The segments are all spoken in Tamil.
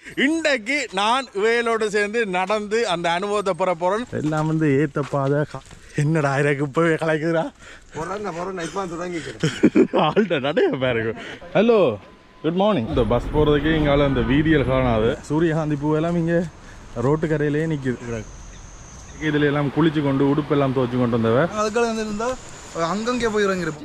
இன்றைக்கு நான் வேலோடு சேர்ந்து நடந்து அந்த அனுபவத்தை பெற போறேன். எல்லாம் வந்து ஏத்த பாதை. என்னடா எனக்கு இப்பவே கலைக்குதுடா. ஆள்கிட்ட நடைய பாருங்க. Hello, good morning. இந்த பஸ் போகிறதுக்கு இங்கால இந்த வீதியில் காணாது. சூரியகாந்தி பூவெல்லாம் இங்கே ரோட்டு கரையிலேயே நிற்கிது. இதில் எல்லாம் குளிச்சு கொண்டு உடுப்பெல்லாம் துவச்சு கொண்டு வந்தவ அதுக்காக வந்து இருந்தால் அங்கங்கே போயிடுவாங்க.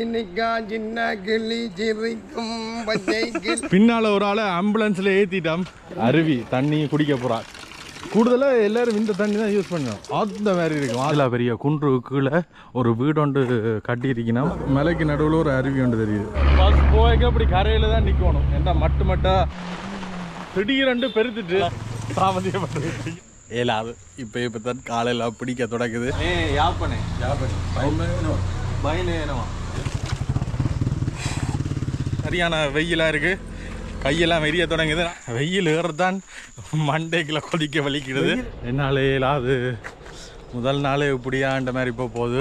பின்னால ஒரு ஆளை ஆம்புலன்ஸ்ல ஏத்திட்டான். அருவி தண்ணி குடிக்க போறா. கூடுதலா எல்லாரும் இந்த தண்ணி தான் யூஸ் பண்ணுவோம். அந்த மாதிரி இருக்கும். அதில் பெரிய குன்று கீழே ஒரு வீடு ஒன்று கட்டி இருக்கணும். மலைக்கு நடுவில் ஒரு அருவி ஒன்று தெரியுது. பஸ் போய்க்க அப்படி கரையில தான் நிற்கணும். ஏன்னா மட்டும் திடீரெண்டு பெருத்துட்டு தாமதிக்கப்பட்டு ஏலாது. இப்போ தான் காலையில் பிடிக்க தொடக்குது. சரியான வெயிலாக இருக்கு. கையெல்லாம் வெறிய தொடங்குது. வெயில் ஏறத்தான் மண்டைக்குள்ள கொதிக்க வலிக்கிறது. என்னால் ஏலாது. முதல் நாளே இப்படியான்ற மாதிரி இப்போ போகுது.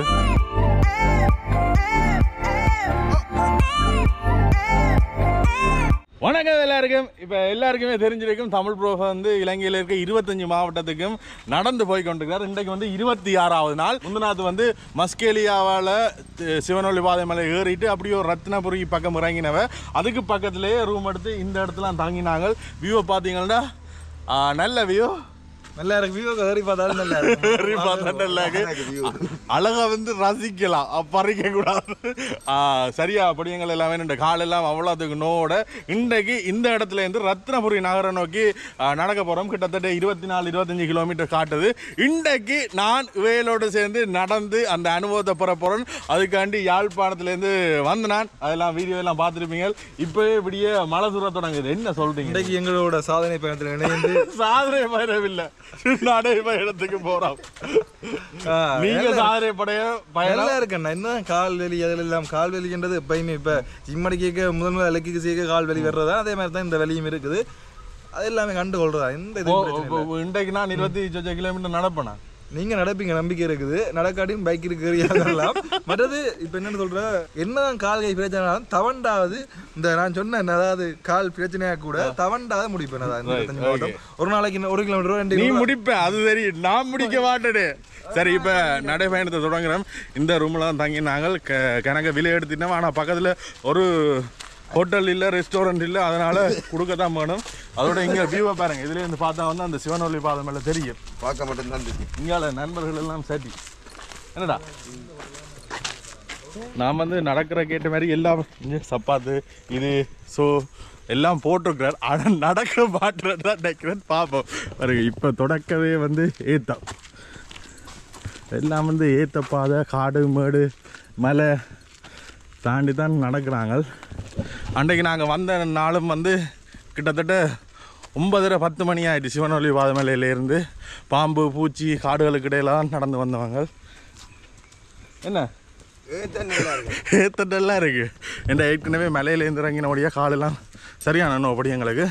வணக்கம் எல்லாருக்கும். இப்போ எல்லாருக்குமே தெரிஞ்சிருக்கும் தமிழ் ப்ரோ வந்து இலங்கையில் இருக்க 25 மாவட்டத்துக்கும் நடந்து போய் கொண்டிருக்கிறார். இன்றைக்கு வந்து 26வது நாள். முந்தநாத்து வந்து மஸ்கேலியாவால் சிவனொளி பாதை மேலே ஏறிட்டு அப்படியே ஒரு ரத்னபுரி பக்கம் இறங்கினவ. அதுக்கு பக்கத்துலேயே ரூம் எடுத்து இந்த இடத்துல தங்கினாங்க. வியூவை பார்த்தீங்கன்னா நல்ல வியூ. நல்லா இருக்கு. வியூ ஏறி பார்த்தாலும் நல்லா இருக்கு. ஏறி பார்த்தா நல்லா இருக்கு. அழகா வந்து ரசிக்கலாம், பறிக்க கூடாது. சரியா படியங்கள் எல்லாமே இந்த காலெல்லாம் அவ்வளோத்துக்கு நோட இன்றைக்கு இந்த இடத்துல இருந்து ரத்னபுரி நகரம் நோக்கி நடக்க போகிறோம். கிட்டத்தட்ட 24-25 கிலோமீட்டர் காட்டுது. இன்றைக்கு நான் வேலோடு சேர்ந்து நடந்து அந்த அனுபவத்தை பெற போகிறேன். அதுக்காண்டி யாழ்ப்பாணத்துலேருந்து வந்து நான் அதெல்லாம் வீடியோ எல்லாம் பார்த்துருப்பீங்க. இப்போவே இப்படியே மழை சுர தொடங்குது. என்ன சொல்றீங்க? இன்றைக்கு எங்களோட சாதனை பயணத்தில் இணைந்து சாதனை பயணமில்லை, நடைபயணத்துக்கு போறோம். நீங்க சாதனை பயணம் இருக்கண்ணா. என்ன கால்வெளி அதெல்லாம் கால்வெளின்றது எப்பயுமே இப்ப ஜிம்மடி கேட்க முதல் இலக்கு சேர்க்க கால்வெளி வர்றதா அதே மாதிரி தான் இந்த வெளியும் இருக்குது. அது எல்லாமே கண்டுகொள்றதா. இந்த இன்றைக்கு நான் 25 கிலோமீட்டர் நடப்பேன். நீங்க நடப்பீங்க, நம்பிக்கை இருக்குது. நடக்காட்டியும் பைக் இருக்கிறீங்கலாம். மற்றது இப்ப என்னன்னு சொல்ற, என்னதான் கால் கை பிரச்சனை தவண்டாவது இந்த நான் சொன்னேன், அதாவது கால் பிரச்சனையா கூட தவண்டாவது முடிப்பேன். ஒரு நாளைக்கு 1 கிலோமீட்டர் 2 நீ முடிப்பேன், அது சரி. நான் முடிக்க மாட்டேனே. சரி, இப்போ நடைபயணத்தை தொடங்குறோம். இந்த ரூம்ல தான் தங்கி நாங்கள் கணக்க விலை எடுத்துட்டோம். ஆனால் பக்கத்தில் ஒரு ஹோட்டல் இல்லை, ரெஸ்டாரண்ட் இல்லை. அதனால கொடுக்க தான் வேணும். அதோட இங்கே வியூவை பாருங்க. இதுல இருந்து பார்த்தா வந்து அந்த சிவனொளி பாதை மேலே தெரியும். பார்க்க மட்டும்தான் இங்கால நண்பர்கள் எல்லாம் சரி. என்னடா நான் வந்து நடக்கிற கேட்ட மாதிரி எல்லாம் சப்பாத்து இது ஸோ எல்லாம் போட்டிருக்கிறார். ஆனால் நடக்க மாட்டுறது தான் நினைக்கிறேன். பார்ப்போம் பாருங்க. இப்போ தொடக்கவே வந்து ஏத்தம் எல்லாம் வந்து ஏத்த பாதை, காடு மேடு மலை தாண்டி தான் நடக்கிறாங்க. அன்றைக்கு நாங்கள் வந்த நாளும் வந்து கிட்டத்தட்ட 9:30-10 மணி ஆகிடுச்சு. சிவனொளி பாதை மேலையிலேருந்து பாம்பு பூச்சி காடுகளுக்கு இடையிலாம் நடந்து வந்தவங்க. என்ன ஏத்தட்டெல்லாம் இருக்குது. என்ற ஏற்கனவே மலையிலேருந்து இறங்கினபடியாக காலெல்லாம் சரியான நோப்படி எங்களுக்கு.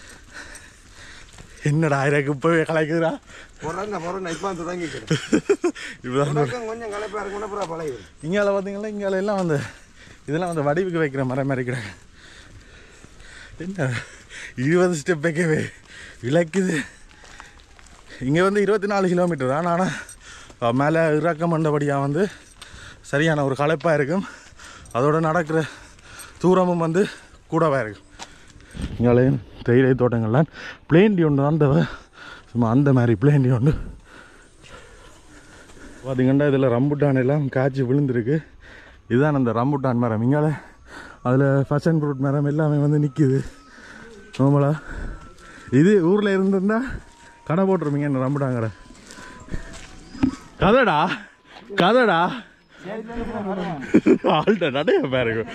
என்னடா எனக்கு இப்போவே கலைக்குதுடா. இங்கால பார்த்தீங்களா, இங்கால எல்லாம் வந்து இதெல்லாம் வந்து வடிவுக்கு வைக்கிற மரம் மறைக்கிறாங்க. என்ன 20 ஸ்டெப் வைக்கவே விளக்குது. இங்கே வந்து 24 கிலோமீட்டர் தான். ஆனால் மேலே இறக்கம் பண்ணபடியாக வந்து சரியான ஒரு களைப்பாக இருக்கும். அதோட நடக்கிற தூரமும் வந்து கூடவாக இருக்கும். இங்காலையும் தேயிலை தோட்டங்கள்லாம் பிளேண்டி ஒன்று அந்த சும்மா அந்த மாதிரி பிளேண்டி ஒன்று பார்த்திங்கன்னா இதில் ரம்புட்டான் எல்லாம் காய்ச்சி விழுந்துருக்கு. இதுதான் அந்த ரம்புட்டான் மரம். இங்கால அதில் ஃபேஷன் ஃப்ரூட் மரம் எல்லாமே வந்து நிற்கிது நார்மலா. இது ஊரில் இருந்திருந்தா கடை போட்டிருப்பீங்க. என்ன ரம்புட்டான் கடை. கதைடா கதைடா ஆள்கிட்ட நடைய பாருங்க.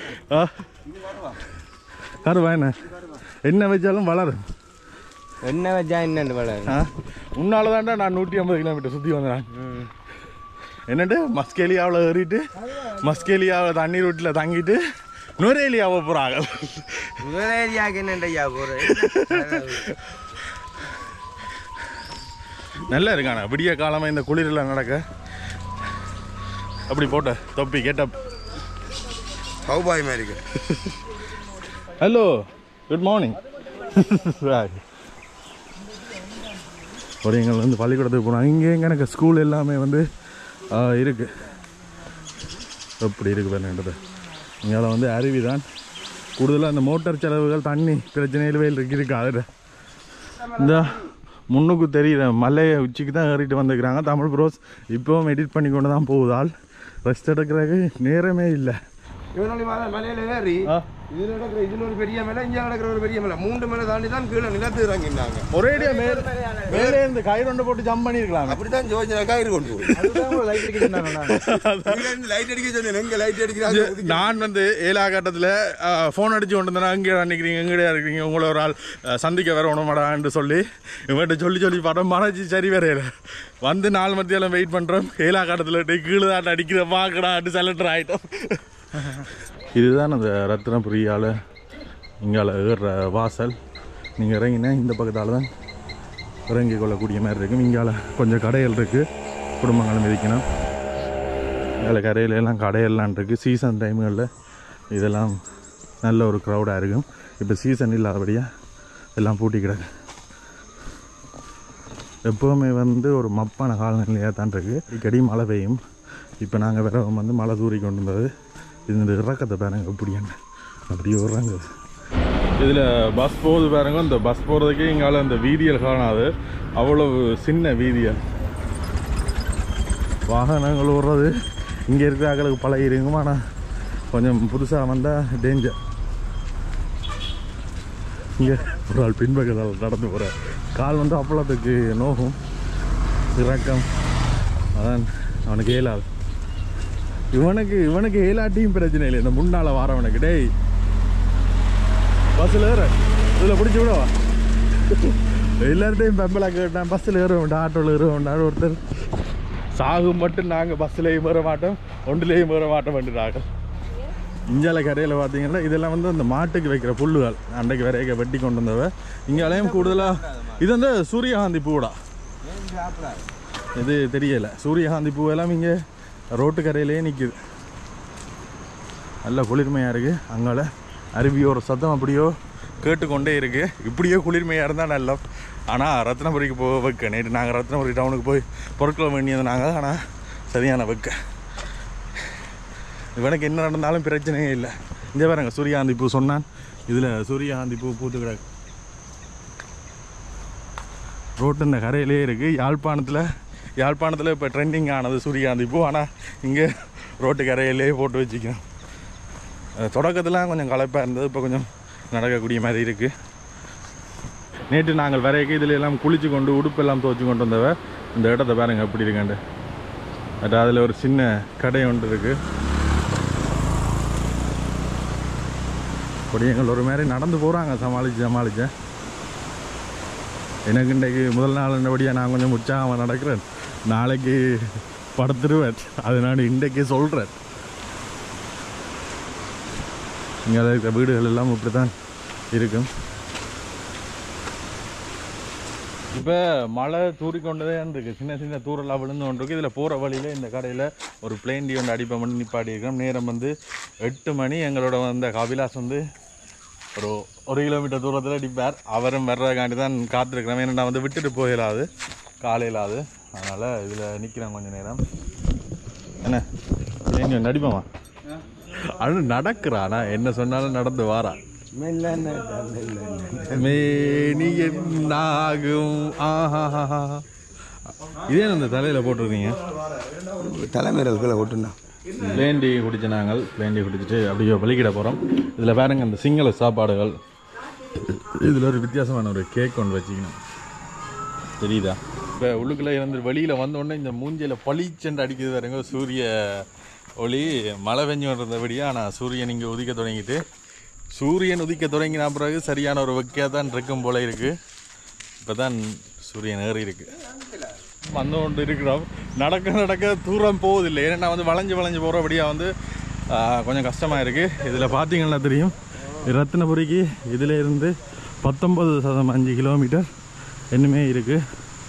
கருவா என்ன வச்சாலும் வளரும். என்ன வச்சா என்ன வளரும். உன்னால தான்டா நான் 150 கிலோமீட்டர் சுற்றி வந்தேன். என்னட்டு மஸ்கேலியாவில் ஏறிட்டு மஸ்கேலியாவில் தண்ணி ரூட்டில் தங்கிட்டு நுரேலியாவை போகிறாங்க. நுரேலியாவுக்கு என்னண்டையா போகிறேன். நல்லா இருக்காண்ணா விடிய காலமாக இந்த குளிரில் நடக்க. அப்படி போட்ட தொப்பி கேட்டப் ஹவுபாய் மாதிரி. Hello, good morning. ஒரு எங்கள் வந்து பள்ளிக்கூடத்துக்கு போனாங்க. இங்கே எங்கே எனக்கு ஸ்கூல் எல்லாமே வந்து இருக்குது. எப்படி இருக்குது வேணுன்றது இங்கே வந்து அருவி தான். கூடுதலாக அந்த மோட்டார் செலவுகள் தண்ணி பிரச்சனையில் இருக்கு. அதில் இந்த முன்னுக்கு தெரியுற மலையை உச்சிக்கு தான் ஏறிட்டு வந்துக்கிறாங்க தமிழ் ப்ரோஸ். இப்போவும் எடிட் பண்ணி கொண்டு தான் போகுதால் ரெஸ்ட் எடுக்கிறதுக்கு நேரமே இல்லை. மலையில ஏறி இதுல நடக்கிற இதுல ஒரு பெரிய மலை, இங்க நடக்கிற ஒரு பெரிய மலை, 3 மலை தாண்டி தான் கீழே நிலத்து இறங்கினாங்க. ஒரேடியா மேலே இருந்து கயிறு ஒன்று போட்டு ஜம்ப் பண்ணிருக்கலாம். அப்படித்தான் யோசனை கயிறு கொண்டு லைட் அடிக்க சொன்னேன். எங்க லைட் அடிக்கிறாங்க. நான் வந்து 7ஆம் கட்டத்தில் ஃபோன் அடிச்சு கொண்டு வந்தேன். அங்கே நினைக்கிறீங்க எங்கேயா இருக்கிறீங்க, உங்களை ஒரு ஆள் சந்திக்க வர உணமாடான்னு சொல்லி இவன்கிட்ட சொல்லி படம் மறைச்சி சரி வரையில வந்து 4 மணித்தெல்லாம் வெயிட் பண்ணுறோம். 7ஆம் கட்டத்தில் கீழே தாட்ட அடிக்கிற பார்க்கடாட்டு சலண்டர் ஆகிட்டோம். இதுதான் அந்த ரத்னபுரியால் இங்கால ஏறுற வாசல். நீங்கள் இறங்கினா இந்த பக்கத்தால் தான் இறங்கி கொள்ளக்கூடிய மாதிரி இருக்கும். இங்கால கொஞ்சம் கடைகள் இருக்குது, குடும்பங்களும் மிதிக்கணும். இங்கால கரையில எல்லாம் கடையெல்லாம் இருக்குது. சீசன் டைம்களில் இதெல்லாம் நல்ல ஒரு க்ரௌடாக இருக்கும். இப்போ சீசன் இல்லாதபடியாக எல்லாம் பூட்டி கிடக்கு. எப்போவுமே வந்து ஒரு மப்பான காலநிலையாக தான் இருக்குது. அடிக்கடி மழை பெய்யும். இப்போ நாங்கள் வேற வந்து மழை தூரி கொண்டு வந்தது. இந்த இறக்கத்தை பாருங்க எப்படின்னு அப்படியே வர்றாங்க. இதில் பஸ் போகுது பாருங்க. இந்த பஸ் போகிறதுக்கே இங்கால இந்த வீதியல் காணாது, அவ்வளவு சின்ன வீதியல். வாகனங்கள் ஓடுறது இங்கே இருக்கிற ஆக்களுக்கு பழகிருக்கும். ஆனால் கொஞ்சம் புதுசாக வந்தால் டேஞ்சர். இங்கே ஒரு ஆள் பின்பக்கத்தால் நடந்து போகிற கால் வந்து அப்பளத்துக்கு நோகும், இறக்கம். அதான் அவனுக்கு ஏலாது. இவனுக்கு ஏலாட்டியும் பிரச்சனை இல்லை. இந்த முன்னால் வாரவனுக்கு டேய் பஸ்ஸில் ஏற இதில் பிடிச்சி விடவா எல்லார்ட்டையும் பெம்பலாக கேட்டேன். பஸ்ஸில் ஏற வேண்டாம், ஆட்டோவில் ஏற வேண்டாம். ஒருத்தர் சாகும் மட்டும் நாங்கள் பஸ்ஸிலையும் ஏற மாட்டோம், ஒன்றுலேயும் ஏற மாட்டோம் வந்துட்டாங்க. இஞ்சால கரையில் பார்த்தீங்கன்னா இதெல்லாம் வந்து அந்த மாட்டுக்கு வைக்கிற புல்லுகள் அன்றைக்கு வரைய வெட்டி கொண்டு வந்தவ. இங்காலையும் கூடுதலாக இது வந்து சூரியகாந்தி பூடா, இது தெரியலை. சூரியகாந்தி பூவெல்லாம் இங்கே ரோட்டு கரையிலே நிற்கிது. நல்ல குளிர்மையாக இருக்குது. அங்கால அருவியோட சத்தம் அப்படியோ கேட்டுக்கொண்டே இருக்குது. இப்படியோ குளிர்மையாக இருந்தால் நல்லா. ஆனால் ரத்னபுரிக்கு போக வைக்க நேற்று நாங்கள் ரத்னபுரி டவுனுக்கு போய் பொருட்களை வேண்டியது நாங்கள். ஆனால் சரியான வைக்க இவனுக்கு என்ன நடந்தாலும் பிரச்சனையே இல்லை. இந்த பாருங்க சூரியகாந்தி பூ சொன்னான். இதில் சூரியகாந்தி பூ பூத்து கிடக்கு. ரோட்டு இந்த கரையிலே இருக்குது. யாழ்ப்பாணத்தில் இப்போ ட்ரெண்டிங் ஆனது சூரியகாந்தி பூ. ஆனால் இங்கே ரோட்டு கரையிலே போட்டு வச்சுக்கிறோம். தொடக்கத்தில் கொஞ்சம் களைப்பாக இருந்தது, இப்போ கொஞ்சம் நடக்கக்கூடிய மாதிரி இருக்குது. நேற்று நாங்கள் வரைக்கும் இதில் எல்லாம் குளிச்சு கொண்டு உடுப்பெல்லாம் துவச்சி கொண்டு வந்தவ. இந்த இடத்த பாருங்க எப்படி இருக்காண்டு. பட் அதில் ஒரு சின்ன கடை ஒன்று இருக்குது. கொடியங்கள் ஒரு மாதிரி நடந்து போகிறாங்க சமாளித்தேன். எனக்கு இன்றைக்கு முதல் நாள் என்னபடியாக நான் கொஞ்சம் உற்சாகமாக நடக்கிறேன். நாளைக்கு படுத்துருவேன். அது நான் இன்றைக்கே சொல்கிறேன். இங்கே இருக்கிற வீடுகள் எல்லாம் இப்படி தான் இருக்கும். இப்போ மழை தூரிக்கொண்டதே இருக்குது. சின்ன தூரெல்லாம் விழுந்து கொண்டு இருக்குது. இதில் போகிற வழியில் இந்த கடையில் ஒரு பிளேன் டி ஒன்று அடிப்பை பண்ணி நிப்பாடி இருக்கிறோம். நேரம் வந்து 8 மணி. எங்களோட வந்த கபிலாஸ் வந்து ஒரு 1 கிலோமீட்டர் தூரத்தில் அடிப்பார். அவரும் வர்றதுக்காண்டி தான் காத்திருக்கிறோம். ஏன்னா நான் வந்து விட்டுட்டு போயிடாது காலையிலாது. அதனால் இதில் நிற்கிறேன் கொஞ்சம் நேரம். என்ன எங்க நடிப்போமா அது நடக்கிறானா? என்ன சொன்னாலும் நடந்து வாரா. இதே இந்த தலையில் போட்டிருக்கீங்க. தலைமையில போட்டுருந்தா பிளேண்டி குடிச்ச நாங்கள் பிளேண்டி குடிச்சிட்டு அப்படியே வலிக்கிட போகிறோம். இதில் பாருங்க இந்த சிங்கள சாப்பாடுகள். இதில் ஒரு வித்தியாசமான ஒரு கேக் ஒன்று வச்சுக்கணும், தெரியுதா? இப்போ உள்ளுக்குள்ளே இருந்து வெளியில் வந்தோடனே இந்த மூஞ்சியில் பளிச்சென்று அடிக்கிறது பாருங்க சூரிய ஒளி. மழை பெஞ்சு வந்தபடியாக. ஆனால் சூரியன் இங்கே உதிக்க தொடங்கிட்டு, சூரியன் உதிக்க தொடங்கின பிறகு சரியான ஒரு வெக்கையாக தான் இருக்கும் போல இருக்குது. இப்போ தான் சூரியன் ஏறி இருக்குது. வந்து கொண்டு இருக்கிறோம். நடக்க தூரம் போவதில்லை. ஏன்னா வந்து வளைஞ்சு போகிறபடியாக வந்து கொஞ்சம் கஷ்டமாக இருக்குது. இதில் பார்த்தீங்கன்னா தெரியும், ரத்னபுரிக்கு இதில் இருந்து 19.5 கிலோமீட்டர் இன்னுமே இருக்குது.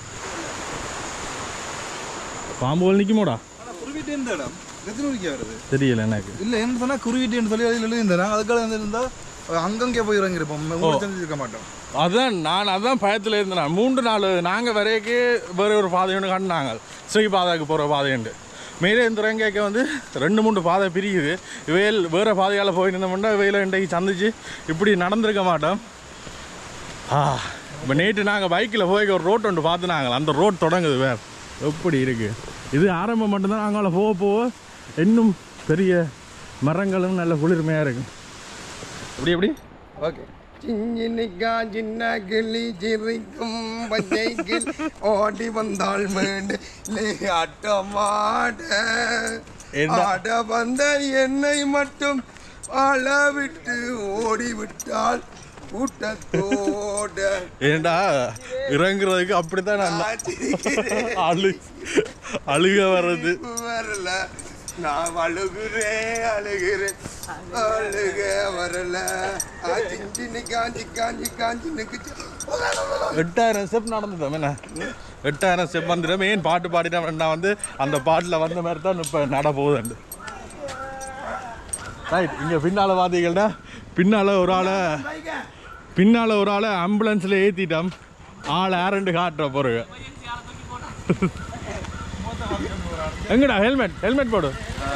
பாம்புகள் நிற்குமோடா தெரியல எனக்கு. இல்லை என்ன சொன்னால் குருவிட்டேன்னு சொல்லி அதில் எழுதியிருந்தேன். அதுக்காக வந்து இருந்தால் அங்கங்கே போய் இறங்கிருப்போம், இருக்க மாட்டோம். அதான் பயத்தில் இருந்தேன். 3-4 நாங்கள் வரைக்கு வேறு ஒரு பாதை ஒன்று காட்டினாங்க, ஸ்ரீபாதாவுக்கு போகிற பாதைண்டு. மேலே இந்த இறங்கிக்க வந்து 2-3 பாதை பிரியுது. இவையில் வேறு பாதையால் போயிருந்தோம்னா இவையில் இன்றைக்கு சந்திச்சு இப்படி நடந்திருக்க மாட்டோம். இப்போ நேற்று நாங்கள் பைக்கில் போய் ஒரு ரோட் ஒன்று பார்த்துனாங்க, அந்த ரோட் தொடங்குது வேறு. எப்படி இருக்குது இது ஆரம்பம் மட்டும்தான். நாங்கள் போக போக இன்னும் பெரிய மரங்களும் நல்ல குளிர்மையாக இருக்கும். எப்படி ஓகே. சின்னிக்கா சின்ன கிளி சிரிக்கும் பச்சைக்கில் ஓடி வந்தாள் மேண்டு ஆட்டமாட ஆட வந்த என்னை மட்டும் ஆள விட்டு ஓடிவிட்டாள் கூட்டத்தோட. ஏண்டா இறங்குறதுக்கு அப்படித்தான் அழுக வர்றது வரல, நான் அழுகுறேன் அழுகுறேன் அழுக வரல. 8000 ஸ்டெப் நடந்துட்டோம். என்ன 8000 ஸ்டெப் வந்துடும். மெயின் பாட்டு பாடிட்டேன். நான் வந்து அந்த பாட்டில் வந்த மாதிரி தான் இப்போ நட போகுதுண்டு. ரைட். இங்கே பின்னால் பார்த்தீங்கன்னா பின்னால் ஒரு ஆளை ஆம்புலன்ஸில் ஏற்றிட்டோம். ஆள் யாருண்டு காட்டுற பிறகு எங்கடா ஹெல்மெட் போடு.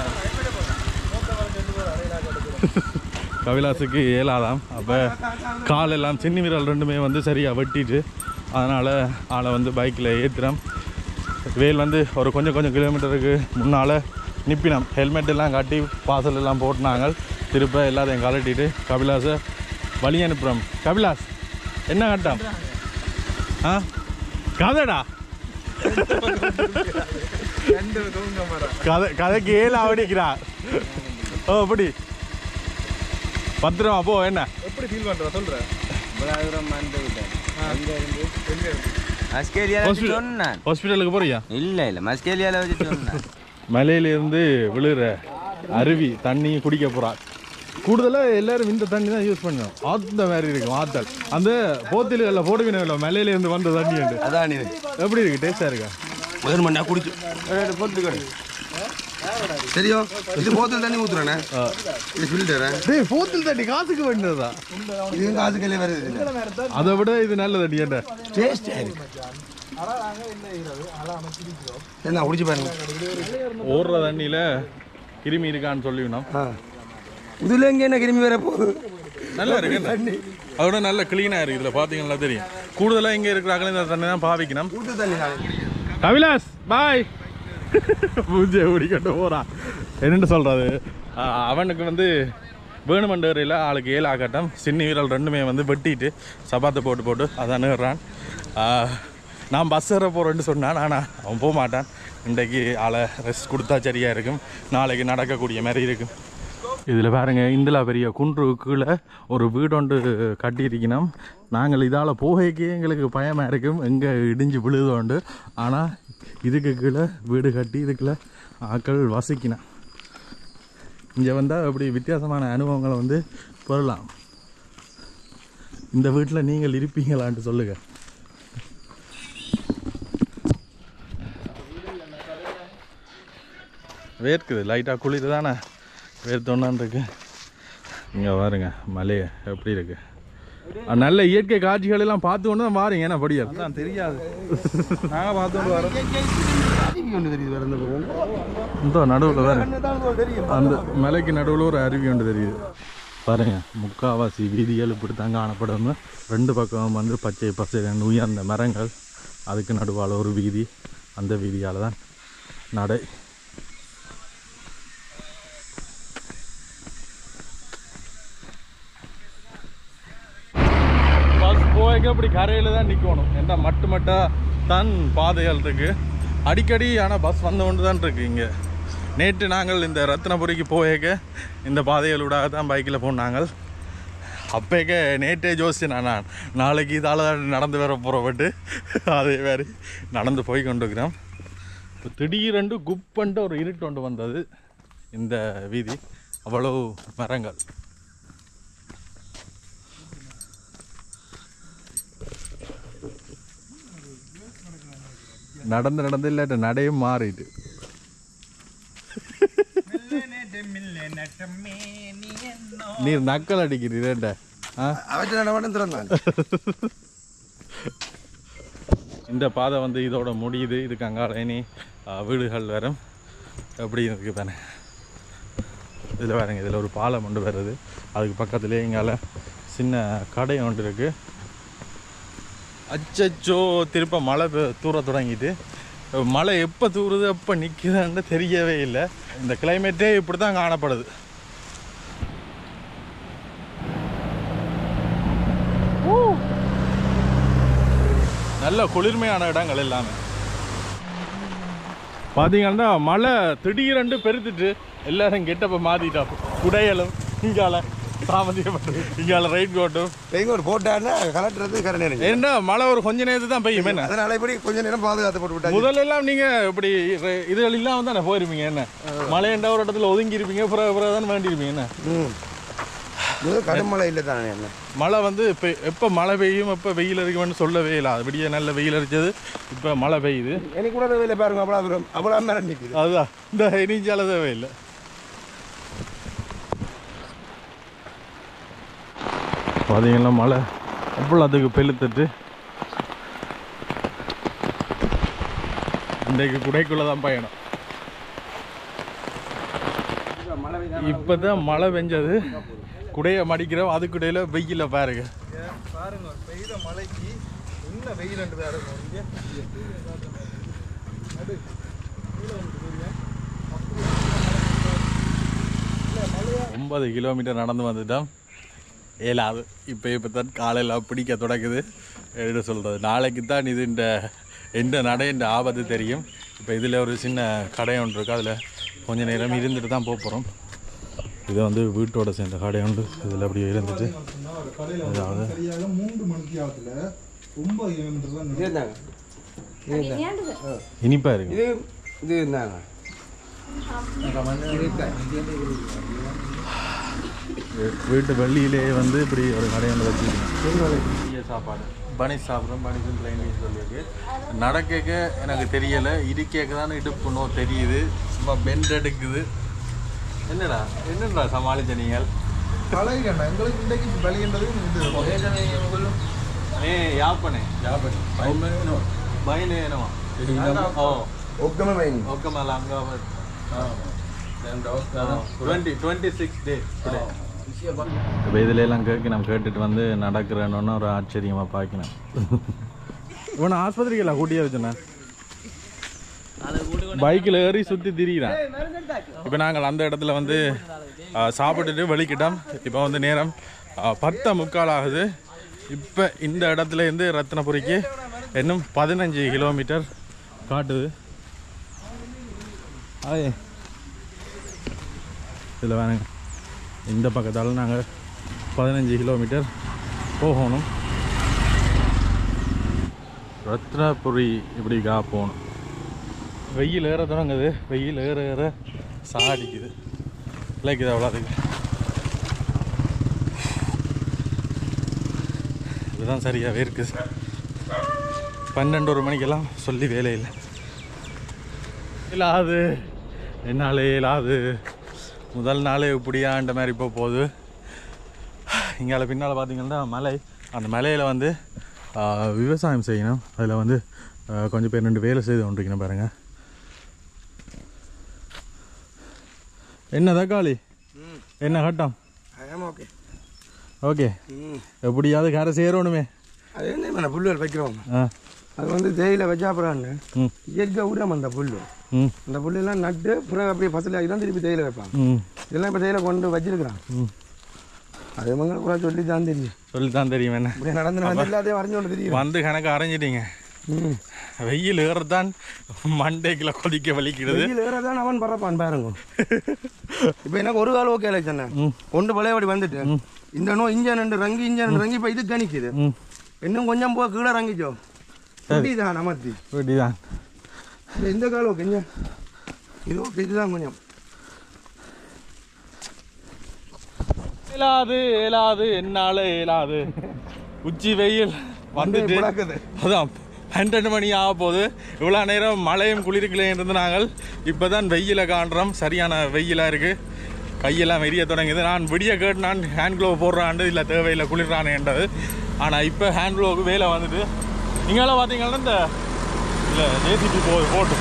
கவிலாசுக்கு ஏலாதாம். அப்போ காலெல்லாம் சின்ன விரல் ரெண்டுமே வந்து சரியாக வெட்டிட்டு, அதனால் ஆளை வந்து பைக்கில் ஏற்றுறோம். வேல் வந்து ஒரு கொஞ்சம் கிலோமீட்டருக்கு முன்னால் நிப்பினோம். ஹெல்மெட் எல்லாம் காட்டி பாசல் எல்லாம் போட்டுனாங்க. திருப்ப எல்லாத்தையும் கலட்டிட்டு கபிலாஸை வழி அனுப்புகிறோம். கபிலாஸ் என்ன கட்டம் கதைடா கதைக்கு ஏழு அவடிக்கிறா. ஓ அப்படி பத்திரமா போ. என்ன எப்படி ஃபீல் பண்ற சொல்ற? ஹாஸ்பிட்டலுக்கு போறியா? இல்ல மஸ்கேலியால வச்சுட்டு மலையிலிருந்து விழுற அருவி தண்ணி குடிக்க போறா. கூடுதலாக எல்லாரும் இந்த தண்ணி தான் யூஸ் பண்ணணும். ஆத்த மாதிரி இருக்கும். ஆத்தல் அந்த போத்தில்களில் போடுவீங்க மலையிலேருந்து வந்த தண்ணி உண்டு. அதான் இது எப்படி இருக்கு? டேஸ்டா இருக்கா? ஒரு மணி நேரம் குடிச்சு தெரியும். இது போத்தல் தண்ணி ஊத்துறேண்ணே. இது ஃபில்டர். டேய் போத்தல் தண்ணி காசுக்கு வேண்டியதா? இது காசுக்கே வருது. அதை விட இது நல்ல தண்ணி. ஏன்டா டேஸ்ட் என்ன குடிச்சு பாருங்க. ஓடுற தண்ணியில் கிருமி இருக்கான்னு சொல்லிவினோம். இதுல எங்க என்ன கிருமி வர போகுது? நல்லா இருக்கு தண்ணி. அதோட நல்ல கிளீனாக இருக்குது. இதில் பார்த்தீங்கன்னா தெரியும். கூடுதலாக இங்கே இருக்கிறாங்களே இந்த தண்ணி தான் பாவிக்கணும். கவிலாஸ் பாய் பூஜை ஓடிக்கிட்டு போகிறான். என்னென்னு சொல்கிறது, அவனுக்கு வந்து வேணுமண்டரில் ஆளுக்கு 7 ஆக்கட்டம். சின்ன வீரல் ரெண்டுமே வந்து வெட்டிட்டு சப்பாத்தை போட்டு அதான் நேர்றான். நான் பஸ் ஏற போகிறேன்னு சொன்னான். ஆனால் அவன் போக மாட்டான். இன்றைக்கு ஆளை ரெஸ்ட் கொடுத்தா சரியாக இருக்கும். நாளைக்கு நடக்கக்கூடிய மாதிரி இருக்கும். இதில் பாருங்கள், இந்திலா பெரிய குன்று கீழே ஒரு வீடு ஒன்று கட்டியிருக்கணும். நாங்கள் இதால் போகைக்கே எங்களுக்கு பயமாக இருக்கும், எங்கே இடிஞ்சு விழுதோண்டு. ஆனால் இதுக்கு கீழே வீடு கட்டி இதுக்குள்ளே ஆக்கள் வசிக்கணும். இங்கே வந்தால் அப்படி வித்தியாசமான அனுபவங்களை வந்து பெறலாம். இந்த வீட்டில் நீங்கள் இருப்பீங்களான்ட்டு சொல்லுங்கள். வேர்க்குது லைட்டாக, குளிர் தானே, வேர்த்தோன்னான் இருக்கு. இங்கே பாருங்க மலையை எப்படி இருக்கு. நல்ல இயற்கை காட்சிகள் எல்லாம் பார்த்து கொண்டு தான் வாரீங்க. என்ன படியா தான் தெரியாது. நாங்கள் பார்த்து வரோம். இந்த நடுவில் வேறு அந்த மலைக்கு நடுவில் ஒரு அருவி ஒன்று தெரியுது பாருங்க. முக்காவாசி வீதிகள் இப்படி தான் காணப்படும். 2 பக்கம் வந்து பச்சை பசைகள் உயர்ந்த மரங்கள், அதுக்கு நடுவால் ஒரு வீதி. அந்த வீதியால் தான் நடை. போய்க்கு அப்படி கரையில் தான் நிற்கணும். ஏன்னா மட்டும் தான் பாதைகள் இருக்குது அடிக்கடி. ஆனால் பஸ் வந்த கொண்டு தான் இருக்குது இங்கே. நேற்று நாங்கள் இந்த ரத்னபுரிக்கு போயக்க இந்த பாதைகளூடாக தான் பைக்கில் போனாங்க. அப்போக்க நேற்றே ஜோசி நான் நாளைக்கு இதால் நடந்து வர போகிறப்பட்டு அதே மாதிரி நடந்து போய் கொண்டுக்கிறோம். இப்போ திடீரென்று குப்பன்ட்டு ஒரு இருட்டு ஒன்று வந்தது இந்த வீதி. அவ்வளோ மரங்கள். நடந்து இல்லாட்ட நடையும் மாறிட்டு நீர் நக்கல் அடிக்கிறீரேண்ட அவற்றை மட்டும் திறந்தான். இந்த பாதை வந்து இதோட முடியுது. இதுக்கு அங்கால இனி வீடுகள் வரும். எப்படி இருக்கு தானே. இதில் வேறுங்க, இதில் ஒரு பாலம் ஒன்று வருது. அதுக்கு பக்கத்துலேயே இங்கால சின்ன கடை ஒன்று இருக்குது. அச்சோ, திருப்ப மழை தூர தொடங்கிட்டு. மழை எப்போ தூருது எப்போ நிற்குதுன்னு தெரியவே இல்லை. இந்த கிளைமேட்டே இப்படி தான் காணப்படுது. நல்ல குளிர்மையான இடங்கள் எல்லாமே பார்த்தீங்கன்னா மழை திடீரென்று பெருத்துட்டு எல்லாரும் கெட்டப்ப மாற்றிட்டா. குடையலும் இங்கால தாமதிக்கப்பட்டு இங்கால ரைட் கோட்டும் ரெயின் போட்டாருன்னா கலட்டுறது கரண்ட். ஏன்னா மழை ஒரு கொஞ்ச நேரத்து தான் பெய்யும். என்ன அதனால இப்படி கொஞ்ச நேரம் பாதுகாத்து போட்டு விட்டாங்க. முதல்ல எல்லாம் நீங்கள் இப்படி இதுகள் இல்லாமல் தானே போயிருப்பீங்க. என்ன மழையண்டா ஒரு இடத்துல ஒதுங்கி இருப்பீங்க, பிறகு தானே வேண்டியிருப்பீங்க. என்ன கடும் மழை இல்லை தானே. என்ன மழை வந்து இப்போ எப்போ மழை பெய்யும் எப்போ வெயில் அடிக்கும்னு சொல்லவே இல்லை. அது விடிய நல்ல வெயில் அடித்தது, இப்போ மழை பெய்யுது. எனக்கு கூட வெயில பாருங்க, அவ்வளோ நேரம் நிற்குது. அதுதான் இந்த இனிஞ்சால தேவையில்லை. பார்த்தீங்கன்னா மழை அவ்வளோ அதுக்கு பெழுத்துட்டு இன்றைக்கு குடைக்குள்ளே தான் பயணம். இப்போ தான் மழை பெஞ்சது, குடையை மடிக்கிறோம். அதுக்குடையில் வெயில பாருங்க. பாருங்க பெய்த மழைக்கு என்ன வெயில் என்று இருக்கும். 9 கிலோமீட்டர் நடந்து வந்துட்டோம். ஏலாது இப்போ தான் காலையில் பிடிக்க தொடங்குது. என்ன சொல்கிறது, நாளைக்கு தான் இது இந்த நடை இந்த ஆபத்து தெரியும். இப்போ இதில் ஒரு சின்ன கடை ஒன்று இருக்குது. அதில் கொஞ்சம் நேரம் இருந்துட்டு தான் போகிறோம். இது வந்து வீட்டோட சேர்ந்த கடை உண்டு. இதில் அப்படியே இருந்துட்டு அதாவது 3 மணிக்கு ஆகல 9 கிலோமீட்டர் தான் இனிப்பாக இருக்கு. இது இருந்தாங்க வீட்டு வெளியிலேயே வந்து இப்படி ஒரு கடை ஒன்று வச்சுருக்கேன். சாப்பாடு பனி சாப்பிட்றோம். பனிக்கும் பிளைன் சொல்லியிருக்கு. நடக்க எனக்கு தெரியலை, இருக்கேக்க தானே இடுப்புனோ தெரியுது. சும்மா பெண்ட் எடுக்குது. என்னடா சமாளிச்ச நீங்கள்? பழகிடா எங்களுக்கு இன்றைக்கு பலின்றது யாப்பனே பயனேனமா ஒக்கமே வைங்க. ஒக்கமல்ல அங்கே 26 டே. இப்போ இதில் எல்லாம் நம்ம கேட்டுட்டு வந்து நடக்கிறேன்னு ஒரு ஆச்சரியமாக பார்க்கணும். இவனை ஆஸ்பத்திரிக்கெல்லாம் கூட்டியே வச்சேண்ணா. பைக்கில் ஏறி சுற்றி திரிகிறான். இப்போ நாங்கள் அந்த இடத்துல வந்து சாப்பிட்டுட்டு வெளிக்கிட்டோம். இப்போ வந்து நேரம் 10:45 ஆகுது. இப்போ இந்த இடத்துல இருந்து ரத்னபுரிக்கு இன்னும் 15 கிலோமீட்டர் காட்டுது. அதே இதில் வேணுங்க, இந்த பக்கத்தால் நாங்கள் 15 கிலோமீட்டர் போகணும். ரத்னபுரி இப்படிக்கா போகணும். வெயில் ஏற தொடங்குது. வெயில் ஏற ஏற சாடிக்குது. இல்லைக்குது அவ்வளோதுக்கு. இதுதான் சரியாகவே இருக்குது. 12 மணிக்கெல்லாம் சொல்லி வேலை இல்லை. இல்லாது என்னாலே இல்லாது. முதல் நாளே இப்படியான்ற மாதிரி இப்போ போகுது. இங்கே பின்னால் பார்த்தீங்கன்னா மலை. அந்த மலையில் வந்து விவசாயம் செய்யணும். அதில் வந்து கொஞ்சம் பேர் 2 வேலை செய்து கொண்டிருக்கணும் பாருங்கள். என்ன தக்காளி என்ன கட்டம்? Okay okay. எப்படியாவது கரை சேரணுமே. அது என்ன புல்லு வைக்கிறோம். அது வந்து தேயிலை வச்சாப்புறான்னு இயற்கை உரம். அந்த புல்லு அந்த புல்லெல்லாம் நட்டு புறம் அப்படியே பசலாகி தான் திருப்பி தேயிலை வைப்பாங்க. இதெல்லாம் இப்போ தேயிலை கொண்டு வச்சிருக்கிறான். அது மங்களை கூட சொல்லி தான் தெரியும். என்ன இப்படி நடந்து எல்லாத்தையும் வரைஞ்சி கொண்டு தெரியும். வந்து கணக்கு அரைஞ்சிட்டீங்க. வெயில் ஏறத்தான் மண்டைக்குள்ள கொதிக்க வலிக்கிறது. வெயில் ஏறதான் அவன் பறப்பான் பாருங்க. இப்போ எனக்கு ஒரு காலம் ஓகே இல்லை சொன்னேன். கொண்டு பழையபடி வந்துட்டு இந்த நோய் இன்ஜன் ரங்கி இப்போ இது கணிக்குது. இன்னும் கொஞ்சம் போக கீழே ரங்கிச்சோ தான் அமர்த்தி இப்படிதான் இந்த காலம் ஓகே. இது ஓகே, இதுதான் கொஞ்சம் இயலாது என்னால இயலாது. உச்சி வெயில் வந்துட்டு அதான் 12 மணி ஆக போகுது. இவ்வளோ நேரம் மழையும் குளிர்களையும் இருந்து நாங்கள் இப்போ தான் வெயிலை காண்றோம். சரியான வெயிலாக இருக்குது. கையெல்லாம் எரிய தொடங்குது. நான் விடிய கேட்டு நான் ஹேண்ட் க்ளோவ் போடுறாண்டு இல்லை தேவையில்லை குளிர்றானேன்றது. ஆனால் இப்போ ஹேண்ட் க்ளோவுக்கு வேலை வந்துட்டு நீங்களாம் பார்த்தீங்கன்னா இந்த இல்லை ஜேசிபி போட்டு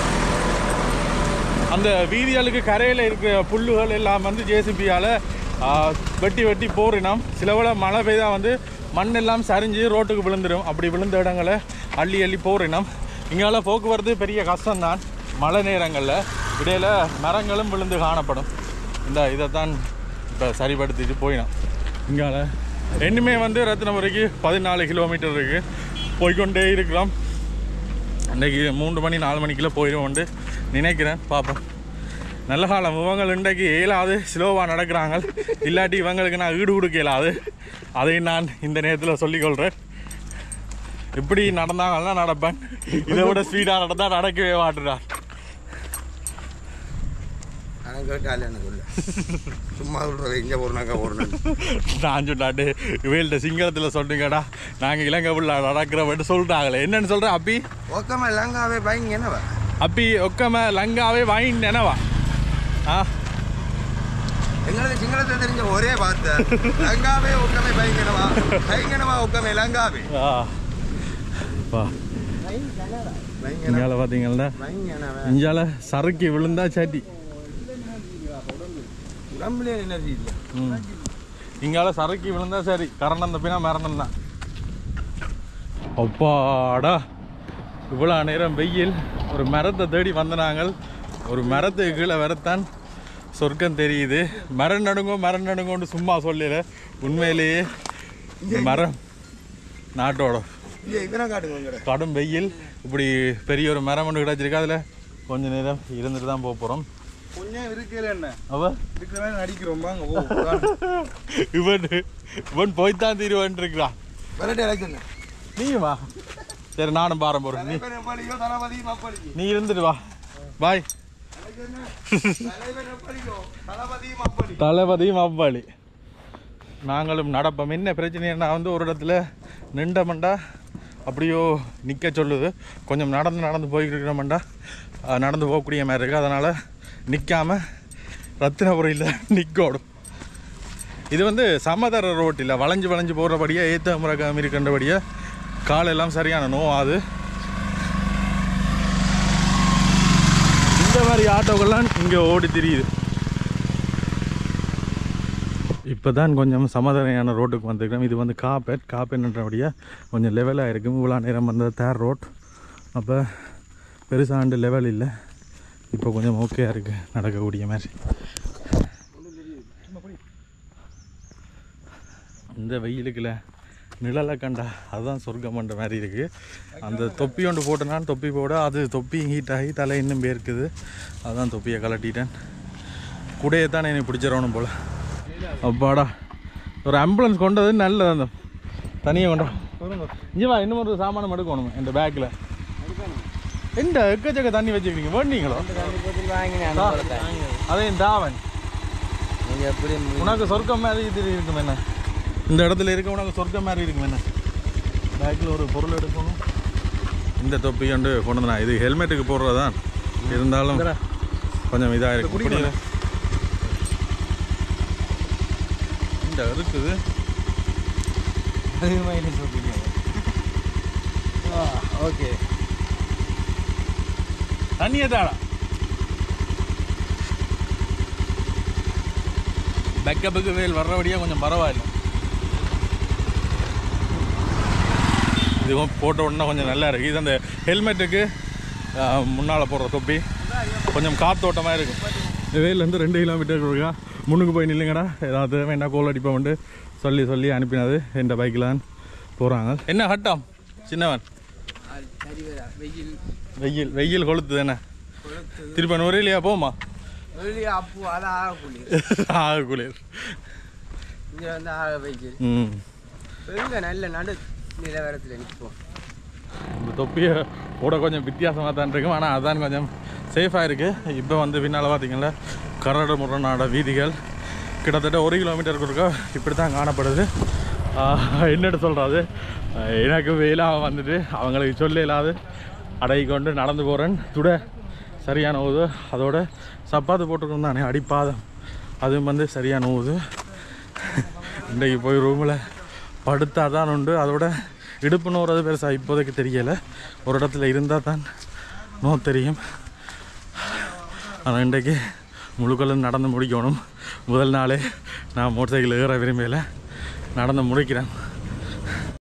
அந்த வீதிகளுக்கு கரையில் இருக்கிற புல்லுகள் எல்லாம் வந்து ஜேசிபியால் வெட்டி வெட்டி போறினோம். சில வேளை மழை பெய்தால் வந்து மண் எல்லாம் சரிஞ்சு ரோட்டுக்கு விழுந்துடும். அப்படி விழுந்த இடங்களை அள்ளி அள்ளி போறினோம். இங்கால போக்குவரத்து பெரிய கஷ்டம்தான். மழை நேரங்களில் இடையில மரங்களும் விழுந்து காணப்படும். இதைத்தான் இப்போ சரிப்படுத்திட்டு போயினோம். இங்கால இன்னுமே வந்து ரத்தினபுரிக்கு 14 கிலோமீட்டர் இருக்குது. போய்கொண்டே இருக்கிறோம். இன்றைக்கி 3 மணி 4 மணிக்குள்ளே போயிடுவோம்னு நினைக்கிறேன். பார்ப்போம். நல்ல காலம். இவங்க இன்றைக்கு இயலாது ஸ்லோவாக நடக்கிறாங்க. இல்லாட்டி இவங்களுக்கு நான் ஈடு கொடுக்க இயலாது. அதையும் நான் இந்த நேரத்தில் சொல்லிக்கொள்கிறேன். இப்படி நடந்தாங்கன்னா நடப்பேன். இதை விட ஸ்பீடாக நடந்தால் நடக்கவே மாட்டுறான். சும்மா சொல்கிறேன் இங்கே போடுறாங்க போடுறேன். நான் சொன்னாட்டு இவையில்ட்ட சிங்களத்தில் சொல்லுங்கடா நாங்கள் இலங்கை உள்ள நடக்கிறவட்டு சொல்லிட்டாங்களே. என்னன்னு சொல்கிறேன் அப்பி ஒக்கமே லங்காவே பயங்க என்னவா அப்பி ஒக்கமே லங்காவே வாங்கி என்னவா எங்களுக்கு சிங்களத்தை தெரிஞ்ச ஒரே வார்த்தை லங்காவே ஒக்கமே பயங்கனவா பயங்கனவா ஒக்கமே லங்காவே. இங்கால பார்த்தீங்கன்னா இங்கால சறுக்கி விழுந்தா சாட்டி இங்கால சறுக்கி விழுந்தா சரி கரண்ட் அந்த பின்னா மறந்துன்னா. அப்பாடா இவ்வளோ நேரம் வெயில். ஒரு மரத்தை தேடி வந்த நாங்கள். ஒரு மரத்துக்கு கீழே வரத்தான் சொர்க்கம் தெரியுது. மரம் நடுங்கோன்னு சும்மா சொல்லல. உண்மையிலேயே மரம் நாட்டோட கடும் வெயில். இப்படி பெரிய ஒரு மரம் ஒன்று கிடச்சிருக்கு. அதில் கொஞ்ச நேரம் இருந்துட்டு தான் போகிறோம். கொஞ்சம் இருக்கல என்ன அவ இருக்கிற நடிக்கிறோம். இவன் போய்த்தான் தீருவன் இருக்கிறான். நீ வா. சரி நானும் பாரம் போறேன். நீ இருந்துட்டு வா. பாய். தளபதியும் அவ்வாளி நாங்களும் நடப்போம். என்ன பிரச்சனைன்னா வந்து ஒரு இடத்துல நின்றமண்டா அப்படியோ நிற்க சொல்லுது. கொஞ்சம் நடந்து போய்கிட்டு இருக்கிறோம்டா நடந்து போகக்கூடிய மாதிரி இருக்குது. அதனால் நிற்காமல் ரத்தினபுரியில் நிற்கோடும். இது வந்து சமதர ரோட் இல்லை. வளைஞ்சு போடுறபடியாக ஏற்ற முறக்கம் இருக்கின்றபடியாக காலெல்லாம் சரியான நோவாது. இந்த மாதிரி ஆட்டோக்கள்லாம் இங்கே ஓடி தெரியுது. இப்போ தான் கொஞ்சம் சமதரையான ரோட்டுக்கு வந்துருக்கிறோம். இது வந்து காப்பேன்றபடியாக கொஞ்சம் லெவலாக இருக்கும். இவ்வளோ நேரம் வந்தது தேர் ரோட். அப்போ பெருசாண்டு லெவல் இல்லை. இப்போ கொஞ்சம் ஓகேயாக இருக்குது நடக்கக்கூடிய மாதிரி. இந்த வெயிலுக்குள்ள நிழலை கண்டா அதுதான் சொர்க்கம் பண்ணுற மாதிரி இருக்குது. அந்த தொப்பி ஒன்று போட்டேனான்னு தொப்பி போட அது தொப்பி ஹீட் ஆகி தலை இன்னும் பேருக்குது. அதுதான் தொப்பியை கலட்டிட்டேன். கூடையை தான் எனக்கு பிடிச்சிடணும் போல். அப்பாடா ஒரு ஆம்புலன்ஸ் கொண்டது நல்லது. அந்த தனியாக கொண்டா இஞ்சிவா இன்னும் ஒரு சாமானம் எடுக்கணும். என் பேக்கில் எந்த எக்கச்சக்க தண்ணி வச்சுருக்கீங்க வேண்டீங்களோ அதையும் தாவன் உனக்கு சொர்க்கம் மாதிரி இது இருக்கும். என்ன இந்த இடத்துல இருக்க உனக்கு சொர்க்கம் மாதிரி இருக்கும். என்ன பேக்கில் ஒரு பொருள் எடுக்கணும். இந்த தொப்பி கொண்டு கொண்டு நான் இது ஹெல்மெட்டுக்கு போடுறதான் இருந்தாலும் கொஞ்சம் இதாக இருக்கு. இந்த இருக்குது ஓகே தண்ணியை தாடா பேக்கப்புக்கு வேல் வர்றபடியாக கொஞ்சம் பரவாயில்லை. இதுவும் போட்ட உடனே கொஞ்சம் நல்லா இருக்குது. இது அந்த ஹெல்மெட்டுக்கு முன்னால் போடுற தொப்பி கொஞ்சம் காத்தோட்டமாக இருக்கும். வேலேருந்து 2 கிலோமீட்டர் இருக்கா. முன்னுக்கு போய் நில்லுங்கடா ஏதாவது வேண்டாம் கோல் அடிப்போம்ட்டு சொல்லி அனுப்பினது. என் பைக்கில் தான் போகிறாங்க. என்ன ஹட்டம் சின்னவன் வெயில் கொளுத்துது. என்ன திருப்ப நுரையிலையா போமா ஆக குளிர் நல்ல நடு நிலவரத்தில் நிற்போம். இந்த தொப்பியை கூட கொஞ்சம் வித்தியாசமாக தான் இருக்கும். ஆனால் அதுதான் கொஞ்சம் சேஃபாக இருக்குது. இப்போ வந்து பின்னால் பார்த்தீங்கன்னா கரடு முரநாட வீதிகள் கிட்டத்தட்ட 1 கிலோமீட்டருக்கு இருக்கா இப்படி தான் காணப்படுது. என்னட்டு சொல்கிறது எனக்கு வெயிலாக வந்துட்டு அவங்களுக்கு சொல்ல இல்லாது அடை கொண்டு நடந்து போகிறேன். துட சரியான போது அதோட சப்பாத்து போட்டுருக்கோம் தானே அடிப்பாதம் அதுவும் வந்து சரியாக நோவுது. இன்றைக்கு போய் ரூமில் படுத்தா தான் உண்டு. அதோட இடுப்பு நோறது பெருசாக இப்போதைக்கு தெரியலை. ஒரு இடத்துல இருந்தால் தான் நோ தெரியும். ஆனால் இன்றைக்கு முழுக்களும் நடந்து முடிக்கணும். முதல் நாளே நான் மோட்டர் சைக்கிள் ஏற விரும்பல, நடந்து முடிக்கிறேன்.